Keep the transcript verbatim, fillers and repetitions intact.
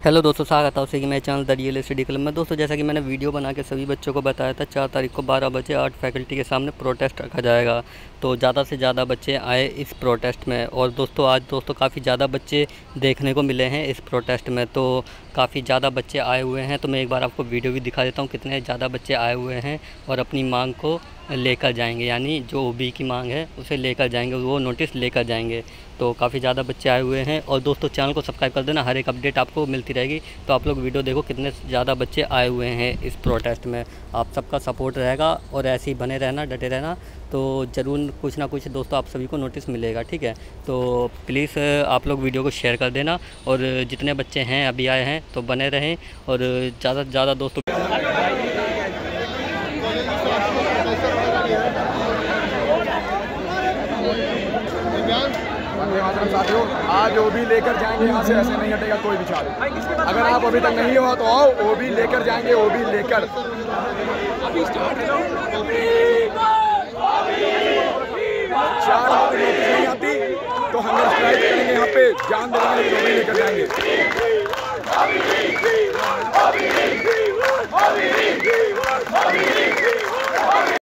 Hello दोस्तों, स्वागत है आपसे कि मेरे channel the real study club में। दोस्तों, जैसा कि मैंने वीडियो बना के सभी बच्चों को बताया था, चार तारीख को बारह बजे आर्ट फैकल्टी के सामने प्रोटेस्ट रखा जाएगा। तो ज़्यादा से ज़्यादा बच्चे आए इस प्रोटेस्ट में। और दोस्तों, आज दोस्तों काफ़ी ज़्यादा बच्चे देखने को मिले हैं इस प्रोटेस्ट में। तो काफ़ी ज़्यादा बच्चे आए हुए हैं। तो मैं एक बार आपको वीडियो भी दिखा देता हूँ कितने ज़्यादा बच्चे आए हुए हैं और अपनी मांग को लेकर जाएंगे, यानी जो ओबी की मांग है उसे लेकर जाएंगे, वो नोटिस लेकर जाएंगे। तो काफ़ी ज़्यादा बच्चे आए हुए हैं। और दोस्तों, चैनल को सब्सक्राइब कर देना, हर एक अपडेट आपको मिलती रहेगी। तो आप लोग वीडियो देखो कितने ज़्यादा बच्चे आए हुए हैं इस प्रोटेस्ट में। आप सबका सपोर्ट रहेगा और ऐसे ही बने रहना, डटे रहना, तो ज़रूर कुछ ना कुछ दोस्तों आप सभी को नोटिस मिलेगा। ठीक है, तो प्लीज़ आप लोग वीडियो को शेयर कर देना। और जितने बच्चे हैं अभी आए हैं तो बने रहें और ज़्यादा से ज़्यादा दोस्तों साथियों, आज ओबी लेकर जाएंगे यहाँ से, ऐसे नहीं हटेगा कोई भी छात्र। अगर आप अभी तक नहीं हो तो आओ, ओबी लेकर जाएंगे, ओबी लेकर। चार नोटिस नहीं आती तो हंगर स्ट्राइक करेंगे, यहाँ पे जान देंगे, ओबी लेकर जाएंगे।